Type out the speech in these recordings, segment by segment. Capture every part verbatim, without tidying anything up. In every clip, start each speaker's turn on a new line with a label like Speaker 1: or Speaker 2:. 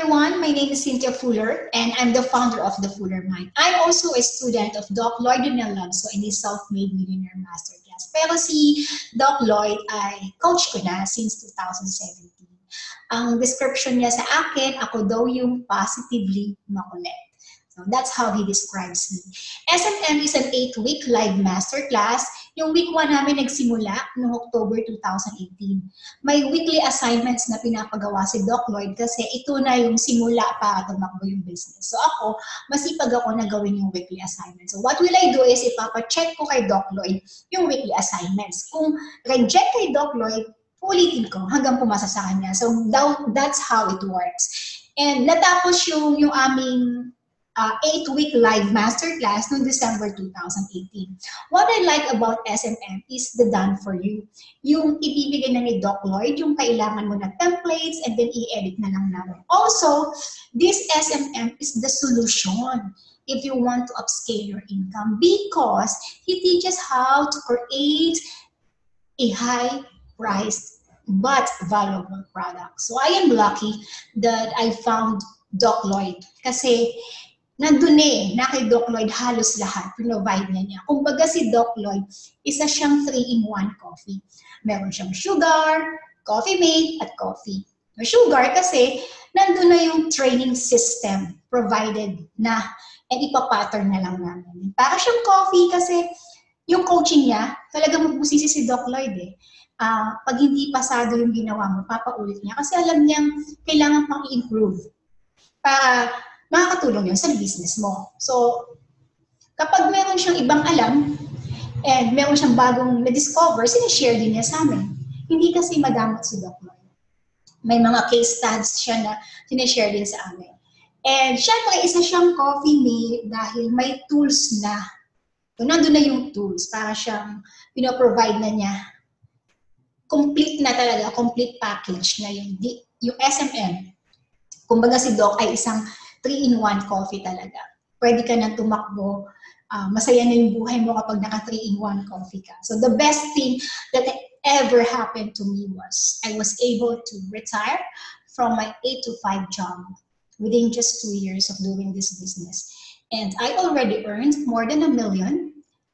Speaker 1: everyone, my name is Cynthia Fuller and I'm the founder of The Fuller Mind. I'm also a student of Doc Lloyd Lunelabso in the Self-Made Millionaire Masterclass. Pero si Doc Lloyd ay coach ko na since two thousand seventeen. Ang description niya sa akin, ako daw yung positively makulit. So that's how he describes me. S M M is an eight-week live masterclass. Yung week one namin nagsimula noong October two thousand eighteen. May weekly assignments na pinapagawa si Doc Lloyd kasi ito na yung simula para tumakbo yung business. So ako, masipag ako na gawin yung weekly assignments. So what will I do is ipapacheck ko kay Doc Lloyd yung weekly assignments. Kung reject kay Doc Lloyd, ulitin ko hanggang pumasa sa kanya. So that's how it works. And natapos yung, yung aming Uh, eight-week live masterclass noong December two thousand eighteen. What I like about S M M is the done for you. Yung ibibigay na ni Doc Lloyd, yung kailangan mo na templates and then i-edit na lang namin. Also, this S M M is the solution if you want to upscale your income because he teaches how to create a high-priced but valuable product. So I am lucky that I found Doc Lloyd kasi nandun eh, na kay Doc Lloyd halos lahat, provide na niya. Kumbaga si Doc Lloyd, isa siyang three in one coffee. Meron siyang sugar, coffee mate, at coffee. May sugar kasi nandun na yung training system provided na and ipapattern na lang namin. Para siyang coffee kasi yung coaching niya, talaga magbusisi si Doc Lloyd eh. Uh, pag hindi pasado yung ginawa mo, papaulit niya kasi alam niyang kailangan pang i-improve. Para makakatulong yun sa business mo. So, kapag meron siyang ibang alam and meron siyang bagong na-discover, sinishare din niya sa amin. Hindi kasi madamot si Doc Lloyd. May mga case studies siya na sinishare din sa amin. And syempre, isa siyang coffee mate dahil may tools na. So, nandun na yung tools para siyang pinoprovide na niya. Complete na talaga, complete package na yung, yung S M M. Kumbaga si Doc ay isang three in one coffee talaga. Pwede ka na tumakbo. Uh, masaya na yung buhay mo kapag naka three in one coffee ka. So the best thing that ever happened to me was I was able to retire from my eight to five job within just two years of doing this business. And I already earned more than a million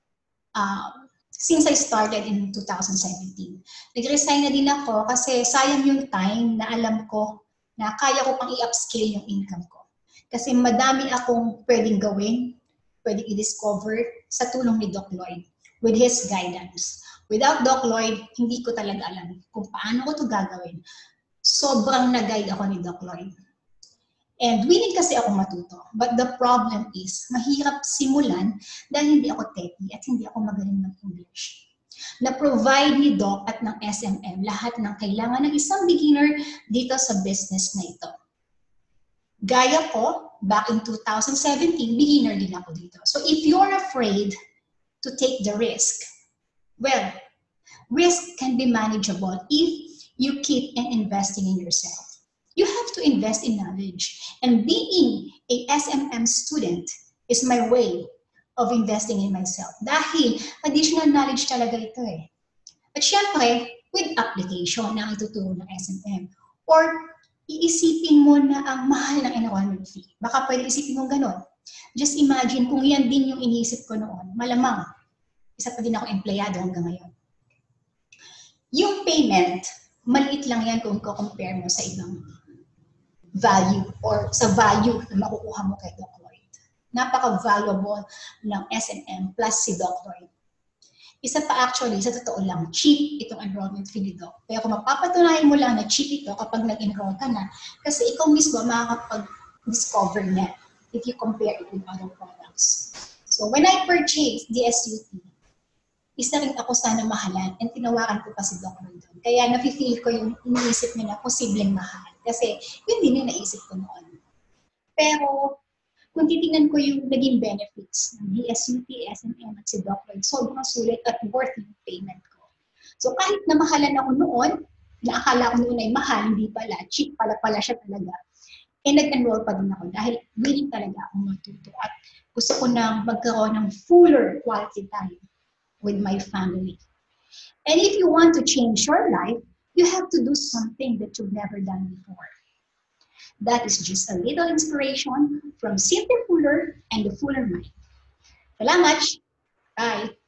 Speaker 1: uh, since I started in two thousand seventeen. Nag-resign na din ako kasi sayang yung time na alam ko na kaya ko pang i-upscale yung income ko. Kasi madami akong pwedeng gawin, pwedeng i-discover sa tulong ni Doc Lloyd with his guidance. Without Doc Lloyd, hindi ko talaga alam kung paano ko ito gagawin. Sobrang nag-guide ako ni Doc Lloyd. And willing kasi ako matuto. But the problem is, mahirap simulan dahil hindi ako techy at hindi ako magaling mag-English. Na-provide ni Doc at ng S M M lahat ng kailangan ng isang beginner dito sa business na ito. Gaya ko, back in two thousand seventeen, beginner din ako dito. So if you're afraid to take the risk, well, risk can be manageable if you keep on investing in yourself. You have to invest in knowledge. And being a S M M student is my way of investing in myself. Dahil additional knowledge talaga ito eh. At syempre, with application na ituturo ng S M M. Or iisipin mo na ang mahal ng enrollment fee. Baka pwede isipin mo gano'n. Just imagine kung yan din yung iniisip ko noon, malamang, isa pa din ako empleyado hanggang ngayon. Yung payment, maliit lang yan kung compare mo sa ibang value or sa value na makukuha mo kay Doc Lloyd. Napaka-valuable ng S M M plus si Doc Lloyd. Isa pa actually, sa totoo lang, cheap itong enrollment fee ni Doc. Pero kung mapapatunayan mo lang na cheap ito kapag nag-enroll ka na, kasi ikaw mismo makakapag-discover niya if you compare it with other products. So when I purchased the S U T, isa rin ako sana mahalan and tinawakan ko pa si Doc Lloyd doon. Kaya nafe-feel ko yung iniisip niya na posibleng mahal. Kasi yun din yung naisip ko noon. Pero kung titingnan ko yung naging benefits ng D S U T, S M M at si Doc Lloyd, sobrang sulit at worth yung payment ko. So kahit na mahalan ako noon, na akala ko noon ay mahal, hindi pala, cheap pala pala siya talaga, eh nag-enroll pa din ako dahil willing talaga akong matuto at gusto ko nang magkaroon ng fuller quality time with my family. And if you want to change your life, you have to do something that you've never done before. That is just a little inspiration from Cynthia Fuller and the Fuller Mind. Salamat! Bye!